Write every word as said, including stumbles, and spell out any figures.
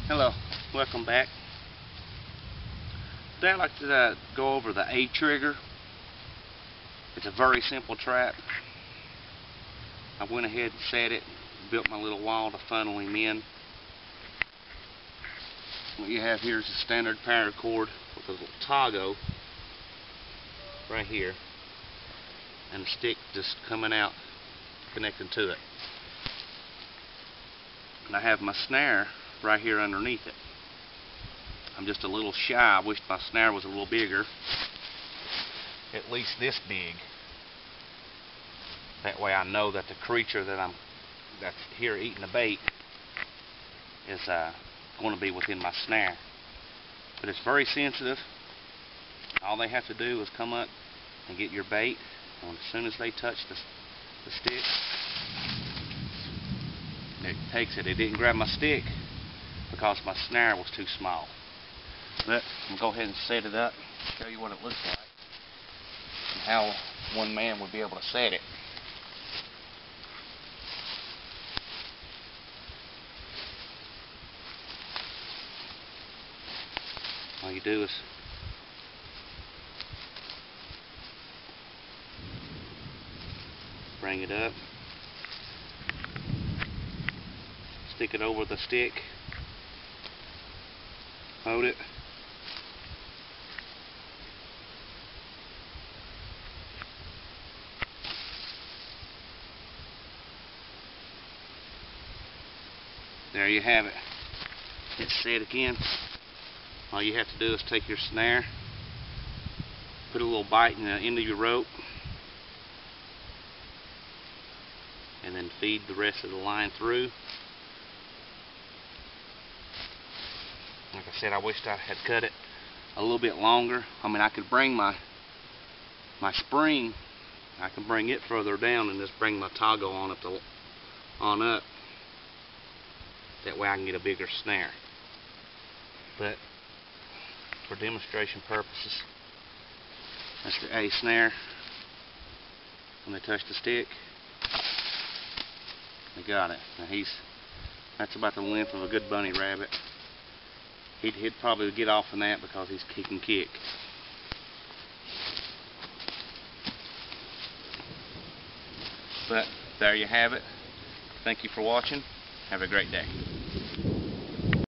Hello, welcome back. Today I'd like to uh, go over the A trigger. It's a very simple trap. I went ahead and set it, built my little wall to funnel him in. What you have here is a standard paracord with a little toggle right here and a stick just coming out connecting to it. And I have my snare right here underneath it. I'm just a little shy. I wish my snare was a little bigger, at least this big. That way I know that the creature that I'm that's here eating the bait is uh, going to be within my snare. But it's very sensitive. All they have to do is come up and get your bait, and as soon as they touch the, the stick, it takes it. It didn't grab my stick because my snare was too small. But I'm going to go ahead and set it up, show you what it looks like, and how one man would be able to set it. All you do is bring it up, stick it over the stick, hold it, there you have it. It's set again. All you have to do is take your snare, put a little bite in the end of your rope, and then feed the rest of the line through. Like I said, I wished I had cut it a little bit longer. I mean, I could bring my my spring, I can bring it further down and just bring my toggle on up to, on up. That way I can get a bigger snare. But for demonstration purposes, that's the A snare. When they touch the stick, they got it. Now he's that's about the length of a good bunny rabbit. He'd, he'd probably get off on that because he's he can kick. But there you have it. Thank you for watching. Have a great day.